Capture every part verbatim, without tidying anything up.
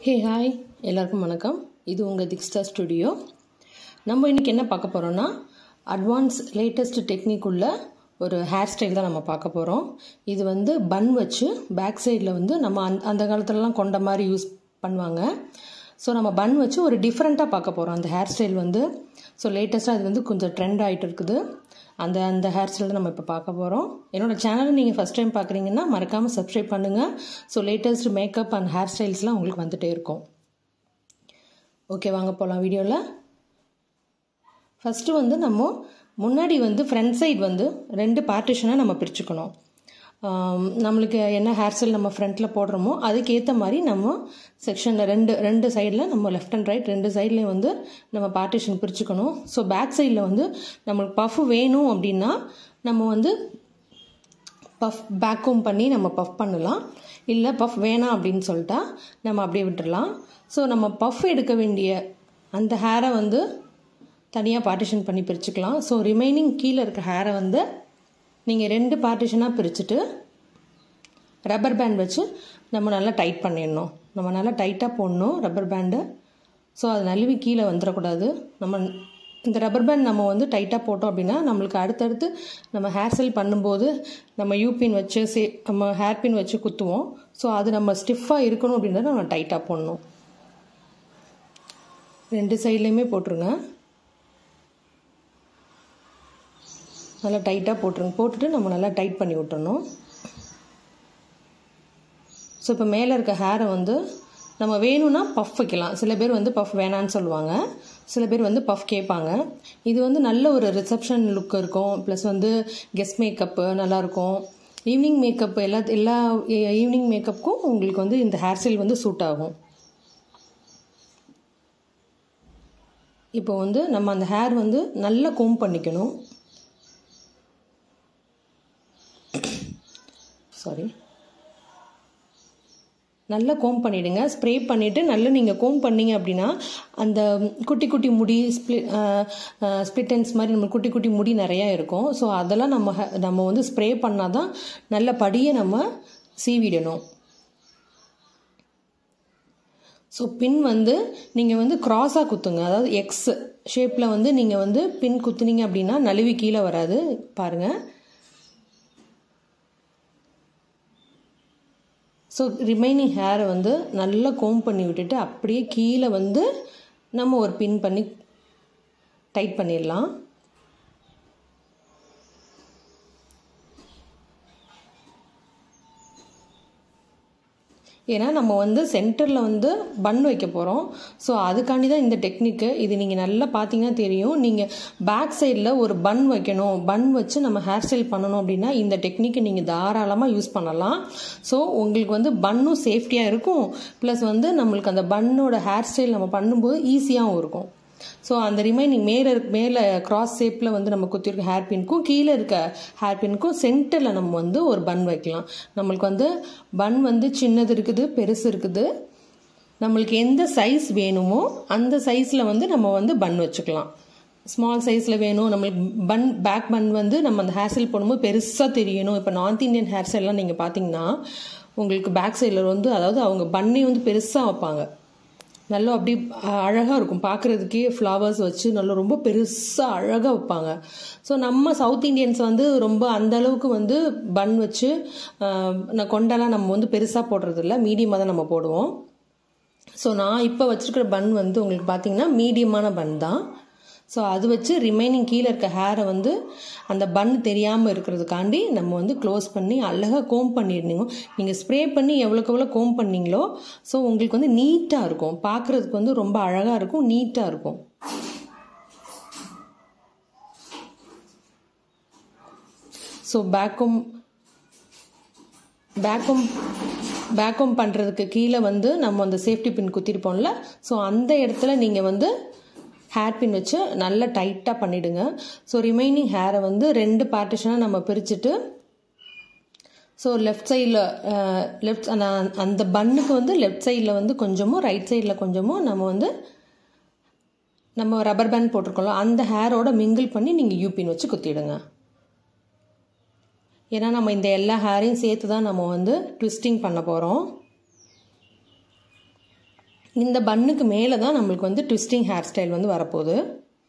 Hey hi எல்லாருக்கும் வணக்கம். இது உங்கள் திக்ஷிதா ஸ்டுடியோ. நம்ம இன்றைக்கி என்ன பார்க்க போகிறோன்னா, அட்வான்ஸ் லேட்டஸ்ட் டெக்னிக் உள்ள ஒரு ஹேர் ஸ்டைல் தான் நம்ம பார்க்க போகிறோம். இது வந்து பன் வச்சு பேக் சைடில் வந்து நம்ம அந் அந்த காலத்துலலாம் கொண்ட மாதிரி யூஸ் பண்ணுவாங்க. ஸோ நம்ம பன் வச்சு ஒரு டிஃப்ரெண்ட்டாக பார்க்க போகிறோம் அந்த ஹேர் ஸ்டைல் வந்து. ஸோ லேட்டஸ்ட்டாக இது வந்து கொஞ்சம் ட்ரெண்ட் ஆகிட்டு இருக்குது. அந்த அந்த ஹேர் ஸ்டைல் தான் நம்ம இப்போ பார்க்க போகிறோம். என்னோடய சேனலை நீங்கள் ஃபஸ்ட் டைம் பார்க்குறீங்கன்னா மறக்காமல் சப்ஸ்கிரைப் பண்ணுங்கள். So latest makeup and hair ஸ்டைல்ஸ்லாம் உங்களுக்கு வந்துகிட்டே இருக்கும். ஓகே, வாங்க போகலாம் வீடியோவில். ஃபஸ்ட்டு வந்து நம்ம முன்னாடி வந்து ஃப்ரண்ட் சைடு வந்து ரெண்டு பார்ட்டிஷனாக நம்ம பிரிச்சுக்கணும். நம்மளுக்கு என்ன ஹேர் ஸ்டைல் நம்ம ஃப்ரண்ட்டில் போடுறோமோ அதுக்கேற்ற மாதிரி நம்ம செக்ஷனில் ரெண்டு ரெண்டு சைடில் நம்ம லெஃப்ட் அண்ட் ரைட் ரெண்டு சைட்லேயும் வந்து நம்ம பார்ட்டிஷன் பிரிச்சுக்கணும். ஸோ பேக் சைடில் வந்து நம்மளுக்கு பஃப் வேணும் அப்படின்னா நம்ம வந்து பஃப் பேக்கும் பண்ணி நம்ம பஃப் பண்ணலாம். இல்லை பஃப் வேணாம் அப்படின்னு சொல்லிட்டா நம்ம அப்படியே விட்டுடலாம். ஸோ நம்ம பஃப் எடுக்க வேண்டிய அந்த ஹேரை வந்து தனியாக பார்ட்டிஷன் பண்ணி பிரிச்சுக்கலாம். ஸோ ரிமைனிங் கீழே இருக்க ஹேரை வந்து நீங்கள் ரெண்டு பார்ட்டிஷனாக பிரிச்சுட்டு ரப்பர் பேண்ட் வச்சு நம்ம நல்லா டைட் பண்ணிடணும். நம்ம நல்லா டைட்டாக போடணும் ரப்பர் பேண்டு. ஸோ அது நழுவி கீழே வந்துடக்கூடாது. நம்ம இந்த ரப்பர் பேண்ட் நம்ம வந்து டைட்டாக போட்டோம் அப்படின்னா நம்மளுக்கு அடுத்தடுத்து நம்ம ஹேர் ஸ்டைல் பண்ணும்போது நம்ம யூ பின் வச்சு சே நம்ம ஹேர் பின் வச்சு குத்துவோம். ஸோ அது நம்ம ஸ்டிஃபாக இருக்கணும் அப்படின்றத நம்ம டைட்டாக போடணும். ரெண்டு சைட்லேயுமே போட்டுருங்க. நல்லா டைட்டாக போட்டுருங்க. போட்டுட்டு நம்ம நல்லா டைட் பண்ணி விட்டுறணும். ஸோ இப்போ மேலே இருக்க ஹேரை வந்து நம்ம வேணும்னா பஃப் வைக்கலாம். சில பேர் வந்து பஃப் வேணான்னு சொல்லுவாங்க, சில பேர் வந்து பஃப் கேட்பாங்க. இது வந்து நல்ல ஒரு ரிசப்ஷன் லுக் இருக்கும். ப்ளஸ் வந்து கெஸ்ட் மேக்கப்பு நல்லாயிருக்கும். ஈவினிங் மேக்கப் எல்லா எல்லா ஈவினிங் மேக்கப்புக்கும் உங்களுக்கு வந்து இந்த ஹேர் ஸ்டைல் வந்து சூட் ஆகும். இப்போ வந்து நம்ம அந்த ஹேர் வந்து நல்லா கோம் பண்ணிக்கணும். சாரி நல்லா கோம் பண்ணிவிடுங்க. ஸ்ப்ரே பண்ணிவிட்டு நல்லா நீங்கள் கோம் பண்ணிங்க அப்படின்னா அந்த குட்டி குட்டி முடி ஸ்ப்ளி ஸ்பிட்டன்ஸ் மாதிரி நம்ம குட்டி குட்டி முடி நிறையா இருக்கும். ஸோ அதெல்லாம் நம்ம நம்ம வந்து ஸ்ப்ரே பண்ணால் தான் நல்ல படியை நம்ம சீவிடணும். ஸோ பின் வந்து நீங்கள் வந்து க்ராஸாக குத்துங்க. அதாவது எக்ஸ் ஷேப்பில் வந்து நீங்கள் வந்து பின் குத்துனீங்க அப்படின்னா நழுவி கீழே வராது. பாருங்கள். ஸோ ரிமைனிங் ஹேரை வந்து நல்லா கோம் பண்ணி விட்டுட்டு அப்படியே கீழே வந்து நம்ம ஒரு பின் பண்ணி டைட் பண்ணிடலாம். ஏன்னா நம்ம வந்து சென்டரில் வந்து பன் வைக்க போகிறோம். ஸோ அதுக்காண்டி தான் இந்த டெக்னிக்கு. இது நீங்கள் நல்லா பார்த்தீங்கன்னா தெரியும். நீங்கள் பேக் சைடில் ஒரு பன் வைக்கணும், பன் வச்சு நம்ம ஹேர் ஸ்டைல் பண்ணணும் அப்படின்னா இந்த டெக்னிக்கை நீங்கள் தாராளமாக யூஸ் பண்ணலாம். ஸோ உங்களுக்கு வந்து பன்னும் சேஃப்டியாக இருக்கும். ப்ளஸ் வந்து நம்மளுக்கு அந்த பன்னோட ஹேர் ஸ்டைல் நம்ம பண்ணும்போது ஈஸியாகவும் இருக்கும். ஸோ அந்த ரிமைனிங் மேலே மேலே கிராஸ் ஷேப்பில் வந்து நம்ம குத்திருக்க ஹேர் பின்க்கும் கீழே இருக்க ஹேர் பின்க்கும் சென்டரில் நம்ம வந்து ஒரு பன் வைக்கலாம். நம்மளுக்கு வந்து பன் வந்து சின்னது இருக்குது, பெருசு இருக்குது. நம்மளுக்கு எந்த சைஸ் வேணுமோ அந்த சைஸில் வந்து நம்ம வந்து பன் வச்சுக்கலாம். ஸ்மால் சைஸில் வேணும் நம்மளுக்கு பன் பேக் பன் வந்து நம்ம அந்த ஹேர் ஸ்டைல் போடும்போது பெருசாக தெரியணும். இப்போ நார்த் இந்தியன் ஹேர் ஸ்டைல்லாம் நீங்கள் பார்த்தீங்கன்னா உங்களுக்கு பேக் சைடில் வந்து அதாவது அவங்க பன்னே வந்து பெருசாக வைப்பாங்க. நல்லா அப்படி அழகாக இருக்கும் பார்க்குறதுக்கே. ஃப்ளவர்ஸ் வச்சு நல்லா ரொம்ப பெருசாக அழகாக வைப்பாங்க. ஸோ நம்ம சவுத் இண்டியன்ஸ் வந்து ரொம்ப அந்தளவுக்கு வந்து பன் வச்சு நான் கொண்டெல்லாம் நம்ம வந்து பெருசாக போடுறதில்ல, மீடியமாக தான் நம்ம போடுவோம். ஸோ நான் இப்போ வச்சுருக்கிற பன் வந்து உங்களுக்கு பார்த்தீங்கன்னா மீடியமான பன் தான். ஸோ அது வச்சு ரிமைனிங் கீழே இருக்க ஹேரை வந்து அந்த பன் தெரியாமல் இருக்கிறதுக்காண்டி நம்ம வந்து க்ளோஸ் பண்ணி அழகாக கோம் பண்ணிடணுங்க. நீங்கள் ஸ்ப்ரே பண்ணி எவ்வளோக்கு எவ்வளோ கோம் பண்ணிங்களோ ஸோ உங்களுக்கு வந்து நீட்டாக இருக்கும். பார்க்குறதுக்கு வந்து ரொம்ப அழகாக இருக்கும், நீட்டாக இருக்கும். ஸோ பேக்கும் பேக்கும் பேக்கும் பண்ணுறதுக்கு கீழே வந்து நம்ம அந்த சேஃப்டி பின் குத்திருப்போம்ல, ஸோ அந்த இடத்துல நீங்கள் வந்து ஹேர் பின் வச்சு நல்லா டைட்டாக பண்ணிவிடுங்க. ஸோ ரிமைனிங் ஹேரை வந்து ரெண்டு பார்ட்டிஷனாக நம்ம பிரிச்சுட்டு ஸோ லெஃப்ட் சைடில் லெஃப்ட் அந்த பன்னுக்கு வந்து லெஃப்ட் சைடில் வந்து கொஞ்சமும் ரைட் சைடில் கொஞ்சமும் நம்ம வந்து நம்ம ரப்பர் பேண்ட் போட்டிருக்கோம்ல அந்த ஹேரோட மிங்கிள் பண்ணி நீங்கள் யூ பின் வச்சு குத்திடுங்க. ஏன்னா நம்ம இந்த எல்லா ஹேரையும் சேர்த்து தான் நம்ம வந்து ட்விஸ்டிங் பண்ண போகிறோம். இந்த பன்னுக்கு மேலே தான் நம்மளுக்கு வந்து ட்விஸ்டிங் ஹேர் ஸ்டைல் வந்து வரப்போகுது.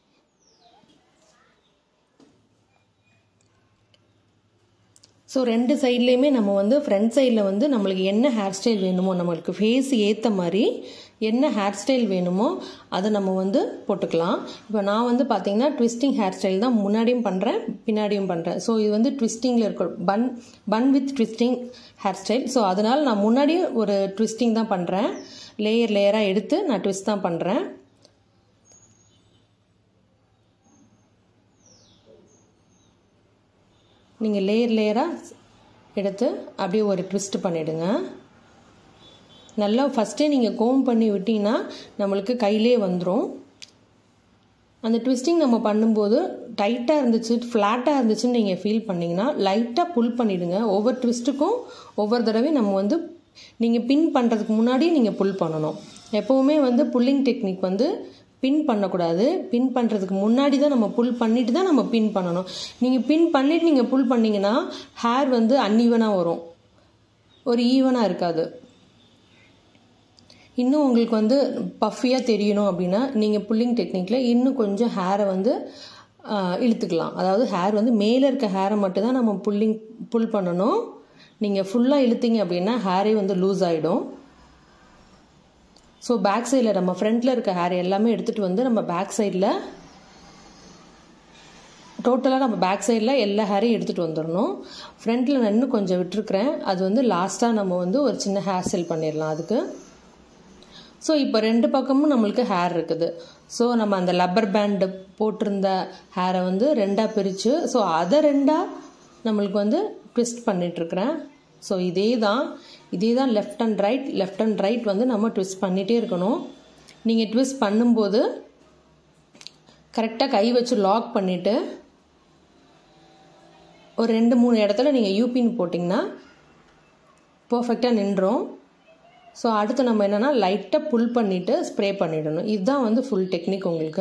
ஸோ ரெண்டு சைட்லேயுமே நம்ம வந்து ஃப்ரண்ட் சைடில் வந்து நம்மளுக்கு என்ன ஹேர் ஸ்டைல் வேணுமோ, நம்மளுக்கு ஃபேஸ் ஏற்ற மாதிரி என்ன ஹேர் ஸ்டைல் வேணுமோ அதை நம்ம வந்து போட்டுக்கலாம். இப்போ நான் வந்து பார்த்தீங்கன்னா ட்விஸ்டிங் ஹேர் ஸ்டைல் தான் முன்னாடியும் பண்ணுறேன், பின்னாடியும் பண்ணுறேன். ஸோ இது வந்து ட்விஸ்டிங்கில் இருக்க bun bun with twisting hair style. So அதனால் நான் முன்னாடியும் ஒரு ட்விஸ்டிங் தான் பண்ணுறேன், லேயர் லேயராக எடுத்து நான் ட்விஸ்ட் தான் பண்ணுறேன். நீங்கள் லேயர் லேயராக எடுத்து அப்படியே ஒரு ட்விஸ்ட் பண்ணிவிடுங்க. நல்லா ஃபஸ்ட்டே நீங்கள் கோம் பண்ணி விட்டிங்கன்னா நம்மளுக்கு கையிலே வந்துடும். அந்த ட்விஸ்டிங் நம்ம பண்ணும்போது டைட்டாக இருந்துச்சு, ஃப்ளாட்டாக இருந்துச்சுன்னு நீங்கள் ஃபீல் பண்ணிங்கன்னா லைட்டாக புல் பண்ணிவிடுங்க. ஒவ்வொரு ட்விஸ்ட்டுக்கும் ஒவ்வொரு தடவையும் நம்ம வந்து நீங்கள் பின் பண்ணுறதுக்கு முன்னாடி நீங்கள் புல் பண்ணணும். எப்போவுமே வந்து புல்லிங் டெக்னிக் வந்து பின் பண்ணக்கூடாது. பின் பண்ணுறதுக்கு முன்னாடி தான் நம்ம புல் பண்ணிட்டு தான் நம்ம பின் பண்ணணும். நீங்கள் பின் பண்ணிவிட்டு நீங்கள் புல் பண்ணிங்கன்னா ஹேர் வந்து அன்ஈவனாக வரும், ஒரு ஈவனாக இருக்காது. இன்னும் உங்களுக்கு வந்து பஃபியாக தெரியணும் அப்படின்னா நீங்கள் புல்லிங் டெக்னிக்கில் இன்னும் கொஞ்சம் ஹேரை வந்து இழுத்துக்கலாம். அதாவது ஹேர் வந்து மேலே இருக்க ஹேரை மட்டும் தான் நம்ம புல்லிங் புல் பண்ணணும். நீங்கள் ஃபுல்லாக இழுத்தீங்க அப்படின்னா ஹேரே வந்து லூஸ் ஆகிடும். ஸோ பேக் சைடில் நம்ம ஃப்ரண்ட்டில் இருக்க ஹேர் எல்லாமே எடுத்துகிட்டு வந்து நம்ம பேக் சைடில் டோட்டலாக நம்ம பேக் சைடில் எல்லா ஹேரையும் எடுத்துகிட்டு வந்துடணும். ஃப்ரண்ட்டில் நான் இன்னும் கொஞ்சம் விட்டுருக்குறேன், அது வந்து லாஸ்ட்டாக நம்ம வந்து ஒரு சின்ன ஹேர் ஸ்டைல் பண்ணிடலாம் அதுக்கு. ஸோ இப்போ ரெண்டு பக்கமும் நம்மளுக்கு ஹேர் இருக்குது. ஸோ நம்ம அந்த லப்பர் பேண்டு போட்டிருந்த ஹேரை வந்து ரெண்டாக பிரித்து ஸோ அதை ரெண்டாக நம்மளுக்கு வந்து ட்விஸ்ட் பண்ணிகிட்ருக்குறேன். ஸோ இதே தான் இதே தான் left and right left and right வந்து நம்ம ட்விஸ்ட் பண்ணிகிட்டே இருக்கணும். நீங்கள் ட்விஸ்ட் பண்ணும்போது கரெக்டாக கை வச்சு லாக் பண்ணிவிட்டு ஒரு ரெண்டு மூணு இடத்துல நீங்கள் யூபின் போட்டிங்கன்னா பர்ஃபெக்டாக நின்றோம். ஸோ அடுத்து நம்ம என்னென்னா லைட்டாக புல் பண்ணிவிட்டு ஸ்ப்ரே பண்ணிடணும். இதுதான் வந்து ஃபுல் டெக்னிக் உங்களுக்கு.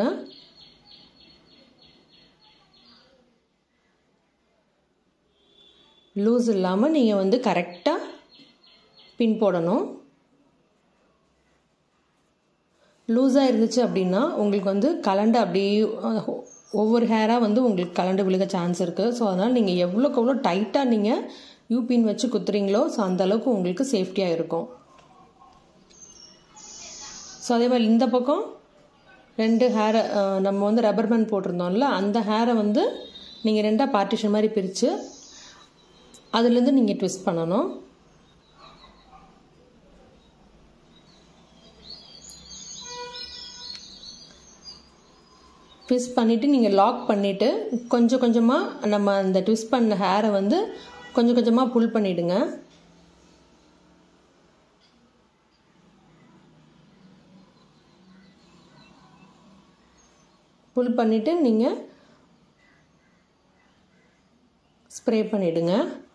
லூஸ் இல்லாமல் நீங்கள் வந்து கரெக்டாக பின் போடணும். லூஸாக இருந்துச்சு அப்படின்னா உங்களுக்கு வந்து கலண்டு அப்படியே ஒவ்வொரு ஹேராக வந்து உங்களுக்கு கலண்டு விழுக சான்ஸ் இருக்குது. ஸோ அதனால் நீங்கள் எவ்வளோக்கு எவ்வளோ டைட்டாக நீங்கள் யூபின் வச்சு குத்துறீங்களோ ஸோ அந்தளவுக்கு உங்களுக்கு சேஃப்டியாக இருக்கும். ஸோ அதே மாதிரி இந்த பக்கம் ரெண்டு ஹேரை நம்ம வந்து ரப்பர் பேண்ட் போட்டிருந்தோம்ல அந்த ஹேரை வந்து நீங்கள் ரெண்டாக பார்ட்டிஷன் மாதிரி பிரித்து அதுலேருந்து நீங்கள் ட்விஸ்ட் பண்ணணும். ட்விஸ்ட் பண்ணிவிட்டு நீங்கள் லாக் பண்ணிவிட்டு கொஞ்சம் கொஞ்சமாக நம்ம அந்த ட்விஸ்ட் பண்ண ஹேரை வந்து கொஞ்சம் கொஞ்சமாக புல் பண்ணிவிடுங்க. புல் பண்ணிவிட்டு நீங்கள் ஸ்ப்ரே பண்ணிவிடுங்க.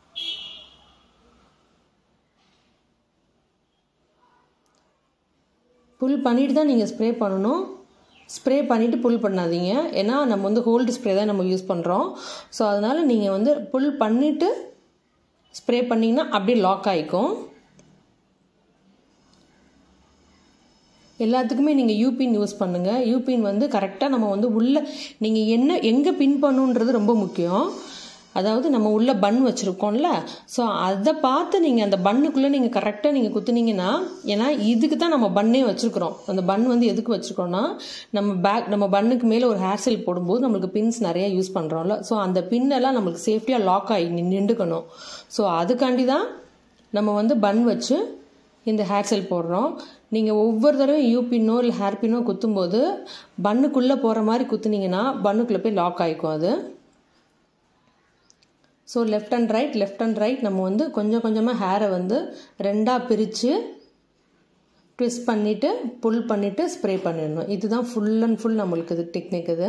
புல் பண்ணிவிட்டு தான் நீங்கள் ஸ்ப்ரே பண்ணணும். ஸ்ப்ரே பண்ணிவிட்டு புல் பண்ணாதீங்க, ஏன்னா நம்ம வந்து ஹோல்டு ஸ்ப்ரே தான் நம்ம யூஸ் பண்ணுறோம். ஸோ அதனால் நீங்கள் வந்து புல் பண்ணிவிட்டு ஸ்ப்ரே பண்ணிங்கன்னா அப்படியே லாக் ஆகிக்கும். எல்லாத்துக்குமே நீங்கள் யூபின் யூஸ் பண்ணுங்கள். யூபின் வந்து கரெக்டாக நம்ம வந்து உள்ளே நீங்கள் என்ன எங்கே பின் பண்ணுன்றது ரொம்ப முக்கியம். அதாவது நம்ம உள்ள பன் வச்சுருக்கோம்ல ஸோ அதை பார்த்து நீங்கள் அந்த பன்னுக்குள்ளே நீங்கள் கரெக்டாக நீங்கள் குத்துனீங்கன்னா, ஏன்னா இதுக்கு தான் நம்ம பன்னே வச்சுருக்குறோம். அந்த பன் வந்து எதுக்கு வச்சுருக்கோன்னா நம்ம பேக் நம்ம பன்னுக்கு மேலே ஒரு ஹேர் ஸ்டைல் போடும்போது நம்மளுக்கு பின்ஸ் நிறையா யூஸ் பண்ணுறோம்ல ஸோ அந்த பின்னெல்லாம் நம்மளுக்கு சேஃப்டியாக லாக் ஆகி நின்றுக்கணும். ஸோ அதுக்காண்டி தான் நம்ம வந்து பன் வச்சு இந்த ஹேர் ஸ்டைல் போடுறோம். நீங்கள் ஒவ்வொரு தடவையும் யூ பின்னோ இல்லை ஹேர் பின்னோ குத்தும்போது பன்னுக்குள்ளே போகிற மாதிரி குத்துனீங்கன்னா பன்னுக்குள்ளே போய் லாக் ஆகிக்கும் அது. So left and right left and right நம்ம வந்து கொஞ்சம் கொஞ்சமாக ஹேரை வந்து ரெண்டாக பிரித்து ட்விஸ்ட் பண்ணிவிட்டு புல் பண்ணிவிட்டு ஸ்ப்ரே பண்ணிடணும். இதுதான் ஃபுல் அண்ட் ஃபுல் நம்மளுக்கு இது டெக்னிக். இது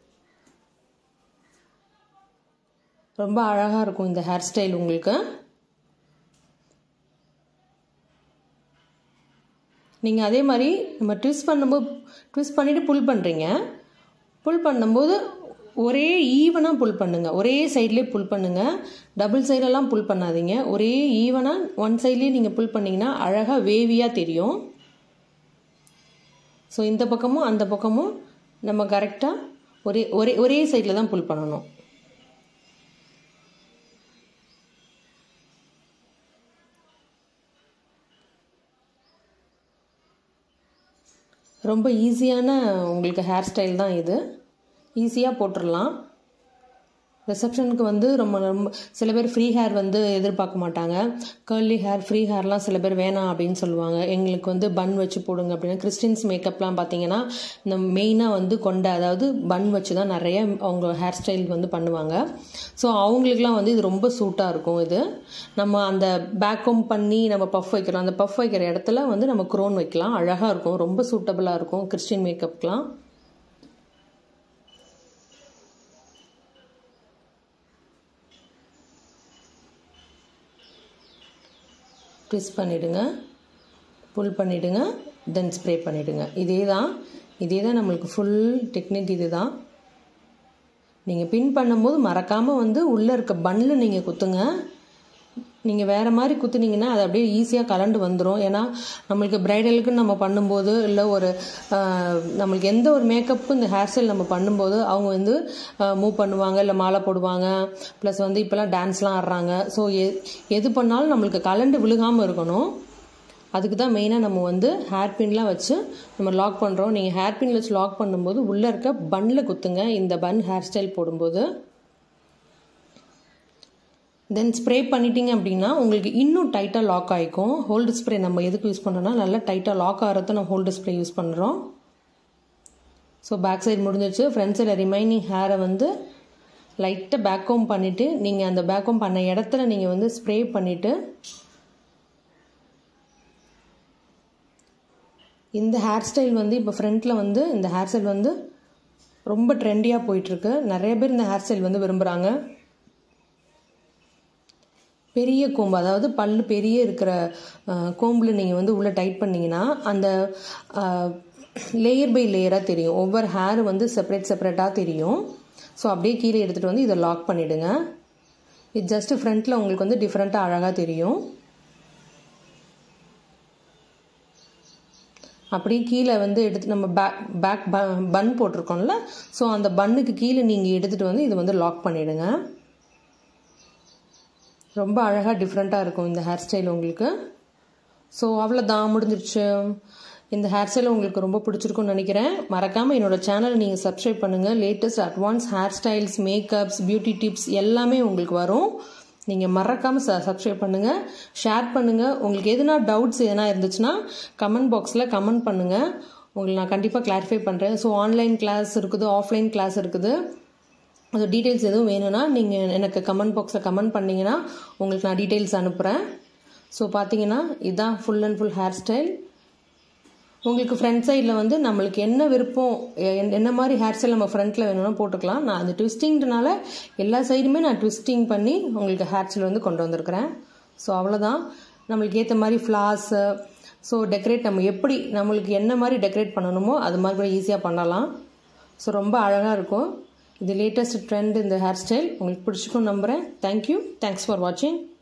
ரொம்ப அழகாக இருக்கும் இந்த ஹேர் ஸ்டைல் உங்களுக்கு. நீங்கள் அதே மாதிரி நம்ம ட்விஸ்ட் பண்ணும்போது ட்விஸ்ட் பண்ணிவிட்டு புல் பண்ணுறீங்க. புல் பண்ணும்போது ஒரே ஈவனாக புல் பண்ணுங்கள், ஒரே சைட்லேயே புல் பண்ணுங்கள். டபுள் சைடெல்லாம் புல் பண்ணாதீங்க. ஒரே ஈவனாக ஒன் சைட்லேயே நீங்கள் புல் பண்ணிங்கன்னா அழகாக வேவியாக தெரியும். ஸோ இந்த பக்கமும் அந்த பக்கமும் நம்ம கரெக்டாக ஒரே ஒரே ஒரே சைடில் தான் புல் பண்ணணும். ரொம்ப ஈஸியான உங்களுக்கு ஹேர் ஸ்டைல் தான் இது. ஈஸியாக போட்டுடலாம். ரிசப்ஷனுக்கு வந்து ரொம்ப ரொம்ப சில பேர் ஃப்ரீ ஹேர் வந்து எதிர்பார்க்க மாட்டாங்க. கர்லி ஹேர் ஃப்ரீ ஹேர்லாம் சில பேர் வேணாம் அப்படின்னு சொல்லுவாங்க. எங்களுக்கு வந்து பன் வச்சு போடுங்க அப்படின்னா கிறிஸ்டின்ஸ் மேக்கப்லாம் பார்த்தீங்கன்னா இந்த மெயினாக வந்து கொண்ட அதாவது பன் வச்சு தான் நிறைய அவங்க ஹேர் ஸ்டைல் வந்து பண்ணுவாங்க. ஸோ அவங்களுக்குலாம் வந்து இது ரொம்ப சூட்டாக இருக்கும். இது நம்ம அந்த பேக் கோம் பண்ணி நம்ம பஃப் வைக்கிறோம். அந்த பஃப் வைக்கிற இடத்துல வந்து நம்ம க்ரோன் வைக்கலாம். அழகாக இருக்கும். ரொம்ப சூட்டபுளாக இருக்கும் கிறிஸ்டின் மேக்கப்லாம். ட்விஸ்ட் பண்ணிவிடுங்க, புல் பண்ணிவிடுங்க, தென் ஸ்ப்ரே பண்ணிவிடுங்க. இதே தான் இதே தான் நம்மளுக்கு ஃபுல் டெக்னிக். இது தான் நீங்கள் பின் பண்ணும்போது மறக்காமல் வந்து உள்ளே இருக்க பன்னில் நீங்கள் குத்துங்க. நீங்கள் வேறு மாதிரி குத்துனீங்கன்னா அது அப்படியே ஈஸியாக கலண்டு வந்துடும். ஏன்னா நம்மளுக்கு ப்ரைடலுக்குன்னு நம்ம பண்ணும்போது இல்லை ஒரு நம்மளுக்கு எந்த ஒரு மேக்கப்புக்கும் இந்த ஹேர் ஸ்டைல் நம்ம பண்ணும்போது அவங்க வந்து மூவ் பண்ணுவாங்க, இல்லை மாலை போடுவாங்க, ப்ளஸ் வந்து இப்போலாம் டான்ஸ்லாம் ஆடுறாங்க. ஸோ எ எது பண்ணாலும் நம்மளுக்கு கலண்டு விழுகாமல் இருக்கணும். அதுக்கு தான் மெயினாக நம்ம வந்து ஹேர் பின்லாம் வச்சு நம்ம லாக் பண்ணுறோம். நீங்கள் ஹேர் பின் வச்சு லாக் பண்ணும்போது உள்ளே இருக்க பன்னில் குத்துங்க இந்த பன் ஹேர் ஸ்டைல் போடும்போது. தென் ஸ்ப்ரே பண்ணிட்டீங்க அப்படின்னா உங்களுக்கு இன்னும் டைட்டாக லாக் ஆகிக்கும். ஹோல்டு ஸ்ப்ரே நம்ம எதுக்கு யூஸ் பண்ணுறோன்னா நல்லா டைட்டாக லாக் ஆகிறத நம்ம ஹோல்டு ஸ்ப்ரே யூஸ் பண்ணுறோம். ஸோ பேக் சைடு முடிஞ்சிச்சு. ஃப்ரண்ட் சைடில் ரிமைனிங் ஹேரை வந்து லைட்டாக பேக் கோம் பண்ணிவிட்டு நீங்கள் அந்த பேக் கோம் பண்ண இடத்துல நீங்கள் வந்து ஸ்ப்ரே பண்ணிவிட்டு இந்த ஹேர் ஸ்டைல் வந்து இப்போ ஃப்ரண்ட்டில் வந்து இந்த ஹேர் ஸ்டைல் வந்து ரொம்ப ட்ரெண்டியாக போயிட்டுருக்கு. நிறைய பேர் இந்த ஹேர் ஸ்டைல் வந்து விரும்புகிறாங்க. பெரிய கோம்பு அதாவது பல் பெரிய இருக்கிற கோம்பில் நீங்கள் வந்து உள்ளே டைட் பண்ணிங்கன்னா அந்த லேயர் பை லேயராக தெரியும். ஒவ்வொரு ஹேர் வந்து செப்பரேட் செப்பரேட்டாக தெரியும். ஸோ அப்படியே கீழே எடுத்துகிட்டு வந்து இதை லாக் பண்ணிவிடுங்க. இது ஜஸ்ட்டு ஃப்ரண்ட்டில் உங்களுக்கு வந்து டிஃப்ரெண்ட்டாக அழகாக தெரியும். அப்படியே கீழே வந்து எடுத்து நம்ம பேக் பேக் பன் போட்டிருக்கோம்ல, ஸோ அந்த பன்னுக்கு கீழே நீங்கள் எடுத்துகிட்டு வந்து இதை வந்து லாக் பண்ணிவிடுங்க. ரொம்ப அழகாக டிஃப்ரெண்ட்டாக இருக்கும் இந்த ஹேர் ஸ்டைல் உங்களுக்கு. ஸோ அவ்வளோதான், முடிஞ்சிருச்சு. இந்த ஹேர் ஸ்டைல் உங்களுக்கு ரொம்ப பிடிச்சிருக்குன்னு நினைக்கிறேன். மறக்காமல் என்னோடய சேனலை நீங்கள் சப்ஸ்கிரைப் பண்ணுங்கள். Latest advance hair styles, makeups, beauty tips எல்லாமே உங்களுக்கு வரும். நீங்கள் மறக்காமல் ச சப்ஸ்கிரைப் பண்ணுங்கள், ஷேர் பண்ணுங்கள். உங்களுக்கு எதுனா டவுட்ஸ் எதனா இருந்துச்சுன்னா கமெண்ட் பாக்ஸில் கமெண்ட் பண்ணுங்கள். உங்களுக்கு நான் கண்டிப்பாக கிளாரிஃபை பண்ணுறேன். ஸோ ஆன்லைன் கிளாஸ் இருக்குது, ஆஃப்லைன் கிளாஸ் இருக்குது. அது டீட்டெயில்ஸ் எதுவும் வேணும்னா நீங்கள் எனக்கு கமெண்ட் பாக்ஸில் கமெண்ட் பண்ணிங்கன்னா உங்களுக்கு நான் டீட்டெயில்ஸ் அனுப்புகிறேன். ஸோ பார்த்தீங்கன்னா இதுதான் full and full hair style. உங்களுக்கு ஃப்ரண்ட் சைடில் வந்து நம்மளுக்கு என்ன விருப்பம், என்ன மாதிரி ஹேர் ஸ்டைல் நம்ம ஃப்ரண்ட்டில் வேணும்னா போட்டுக்கலாம். நான் அந்த ட்விஸ்டிங்னால எல்லா சைடுமே நான் ட்விஸ்டிங் பண்ணி உங்களுக்கு ஹேர் ஸ்டைல் வந்து கொண்டு வந்திருக்கிறேன். ஸோ அவ்வளோதான். நம்மளுக்கு ஏற்ற மாதிரி ஃப்ளார்ஸு, ஸோ டெக்கரேட் நம்ம எப்படி நம்மளுக்கு என்ன மாதிரி டெக்கரேட் பண்ணணுமோ அது மாதிரி கூட ஈஸியாக பண்ணலாம். ஸோ ரொம்ப அழகாக இருக்கும். இது லேட்டஸ்ட் ட்ரெண்ட் இந்த ஹேர் ஸ்டைல் உங்களுக்கு பிடிச்சிக்கும் நம்புகிறேன். தேங்க்யூ. தேங்க்ஸ் ஃபார் வாட்சிங்.